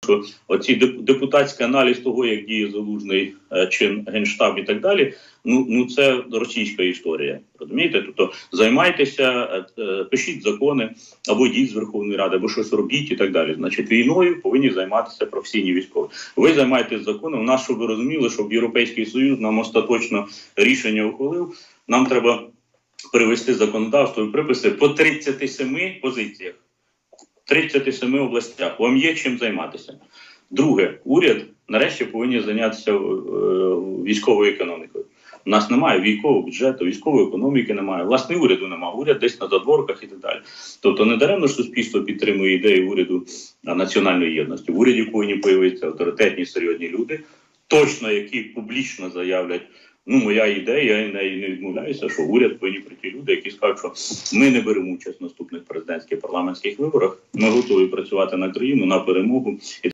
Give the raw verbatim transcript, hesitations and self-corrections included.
що оці депутатський аналіз того, як діє Залужний чи Генштаб і так далі, ну, ну це російська історія, розумієте? Тобто займайтеся, пишіть закони, або йдіть з Верховної Ради, або щось робіть і так далі. Значить, війною повинні займатися професійні військові. Ви займаєтесь законом, у нас, щоб ви розуміли, щоб Європейський Союз нам остаточно рішення ухвалив, нам треба привести законодавство і приписи по тридцяти семи позиціях. тридцяти семи областях. Вам є чим займатися. Друге, уряд нарешті повинен зайнятися е, військовою економікою. У нас немає військового бюджету, військової економіки немає, власне уряду немає, уряд десь на задворках і так далі. Тобто не даремно суспільство підтримує ідею уряду національної єдності. В уряді повинні появитися авторитетні, серйозні люди, точно які публічно заявлять, ну, моя ідея, я не відмовляюся, що в уряд повинні прийти люди, які скажуть, що ми не беремо участь в наступних президентських парламентських виборах, ми готові працювати на країну, на перемогу.